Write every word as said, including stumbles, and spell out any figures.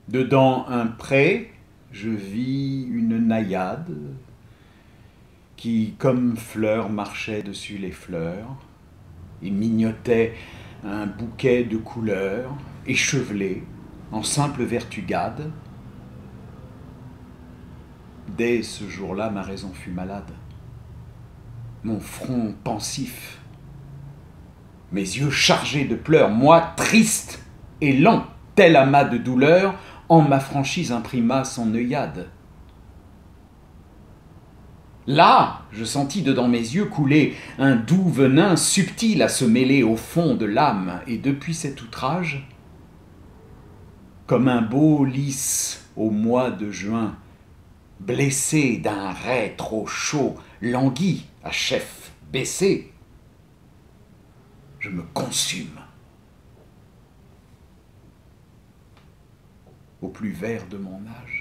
Dedans un pré, je vis une naïade qui, comme fleur, marchait dessus les fleurs et mignotait un bouquet de couleurs, échevelé, en simple vertugade. Dès ce jour-là, ma raison fut malade. Mon front pensif, mes yeux chargés de pleurs, moi triste et lent, tel amas de douleur, en ma franchise imprima son œillade. Là, je sentis dedans mes yeux couler un doux venin subtil à se mêler au fond de l'âme, et depuis cet outrage, comme un beau lys au mois de juin, blessé d'un rais trop chaud, langui à chef baissé, je me consume au plus vert de mon âge.